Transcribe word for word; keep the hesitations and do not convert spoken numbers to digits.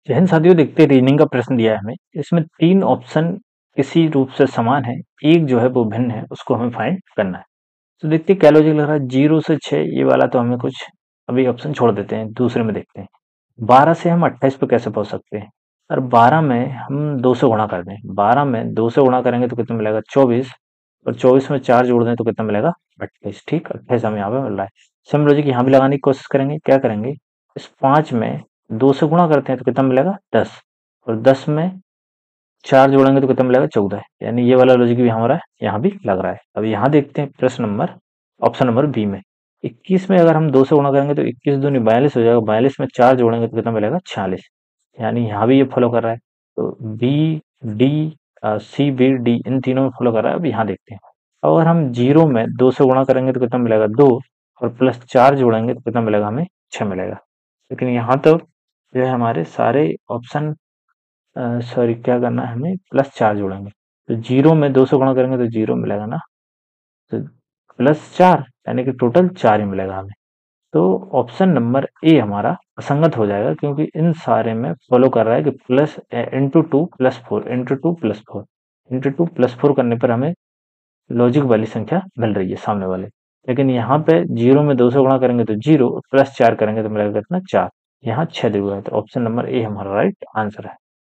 जैन साथियों, देखते रीजनिंग का प्रश्न दिया है हमें। इसमें तीन ऑप्शन किसी रूप से समान है, एक जो है वो भिन्न है, उसको हमें फाइंड करना है। तो देखते क्या लॉजिक लग रहा है। जीरो से छः, ये वाला तो हमें कुछ अभी ऑप्शन छोड़ देते हैं, दूसरे में देखते हैं। बारह से हम अट्ठाईस पे कैसे पहुंच सकते हैं। और बारह में हम दो से गुणा कर दें, बारह में दो से गुणा करेंगे तो कितना मिलेगा, चौबीस। और चौबीस में चार जोड़ दें तो कितना मिलेगा, अट्ठाईस। ठीक, अट्ठाईस हमें यहाँ पे मिल रहा है। सेम लॉजिक यहाँ भी लगाने की कोशिश करेंगे। क्या करेंगे, इस पाँच में दो से गुणा करते हैं तो कितना मिलेगा, दस। और दस में चार जोड़ेंगे तो कितना मिलेगा, चौदह। यानी ये वाला लॉजिक भी हमारा यहाँ भी लग रहा है। अब यहाँ देखते हैं प्रश्न नंबर, ऑप्शन नंबर बी में। इक्कीस में अगर हम दो से गुणा करेंगे तो इक्कीस दूनी बयालीस हो जाएगा, बयालीस में चार जोड़ेंगे तो कितना मिलेगा, छियालीस। यानी यहाँ भी ये फॉलो कर रहा है। तो B, D, C, B, D, इन तीनों में फॉलो कर रहा है। अब यहाँ देखते हैं, अगर हम जीरो में दो से गुणा करेंगे तो कितना मिलेगा, दो। और प्लस चार जोड़ेंगे तो कितना मिलेगा, हमें छः मिलेगा। लेकिन यहाँ तो जो है हमारे सारे ऑप्शन, सॉरी क्या करना है, हमें प्लस चार जोड़ेंगे। तो जीरो में दो से गुणा करेंगे तो जीरो मिलेगा ना, तो प्लस चार, यानी कि टोटल चार ही मिलेगा हमें। तो ऑप्शन नंबर ए हमारा असंगत हो जाएगा, क्योंकि इन सारे में फॉलो कर रहा है कि plus into two plus four into two plus four into two plus four करने पर हमें लॉजिक वाली संख्या मिल रही है सामने वाले। लेकिन यहाँ पे जीरो में दो से गुणा करेंगे तो जीरो, प्लस चार करेंगे तो मिलेगा कितना, चार। यहाँ छह दिया हुआ है। तो ऑप्शन नंबर ए हमारा राइट आंसर है।